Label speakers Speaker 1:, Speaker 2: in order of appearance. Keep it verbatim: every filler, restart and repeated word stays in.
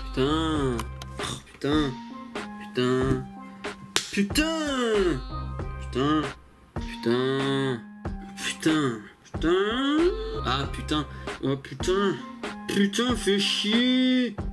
Speaker 1: Putain. Oh, putain. Putain. Putain. Putain. Putain. Putain. Putain. Ah putain. Oh putain. Putain, fais chier.